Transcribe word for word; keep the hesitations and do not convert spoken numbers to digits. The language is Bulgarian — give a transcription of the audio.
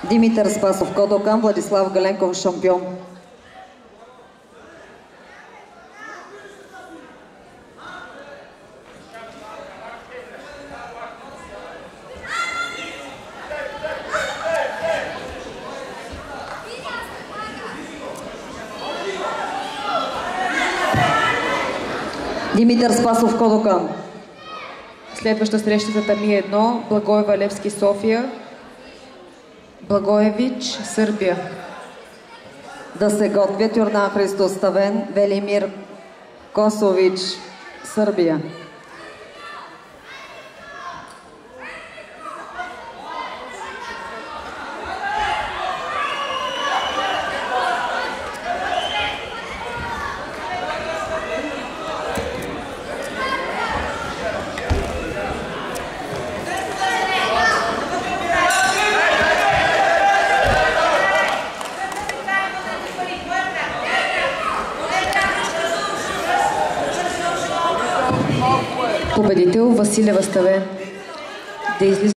Димитър Спасов Кодокан, Владислав Галенков шампион. Димитър Спасов Кодокан. Следваща среща за Тами едно, Благоева Левски София, Благоевич Сърбия. Да се готвят Юрдан Христос Ставен, Велимир Косович Сърбия. Победител Василева Ставен. Да излиза